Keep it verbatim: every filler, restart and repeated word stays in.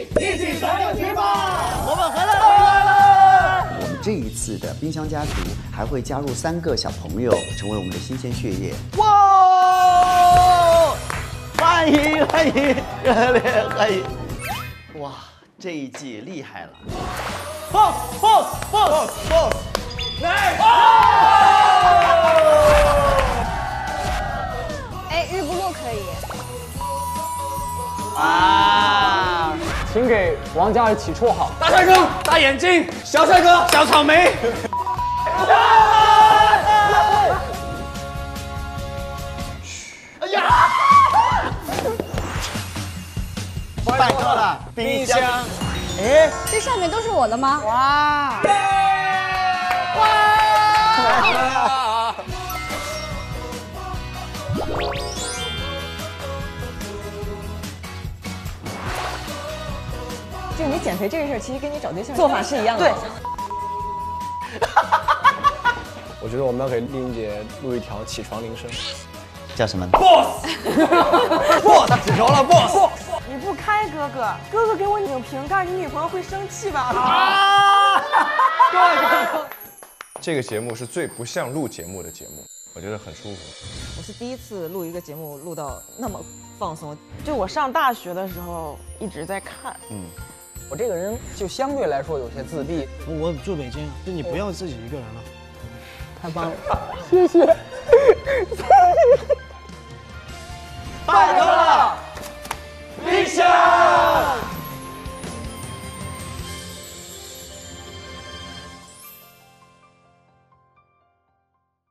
力，一起传友情吧！ 我们回来了，回来了！ 我们这一次的冰箱家族还会加入三个小朋友，成为我们的新鲜血液。 哇！欢迎欢迎，热烈欢迎！哇，这一季厉害了 ！boss boss boss boss， 来！ 哎，日不落可以。 啊！ 请给王嘉尔起绰号： 大帅哥、大眼睛、小帅哥、小草莓。 哎呀！拜托了，冰箱。哎， 这上面都是我的吗？ 哇！哇！ 就你减肥这个事儿，其实跟你找对象做法是一样的。对。 我觉得我们要给丽英姐录一条起床铃声， 叫什么 ？boss，boss， 他起床了 ，boss。 你不开哥哥，哥哥给我拧瓶盖，你女朋友会生气吧？ 啊！ 够了够了够了。 这个节目是最不像录节目的节目，我觉得很舒服。 我是第一次录一个节目，录到那么放松。就我上大学的时候一直在看， 嗯。 我这个人就相对来说有些自闭。 我住北京，就你不要自己一个人了。 太棒了，谢谢。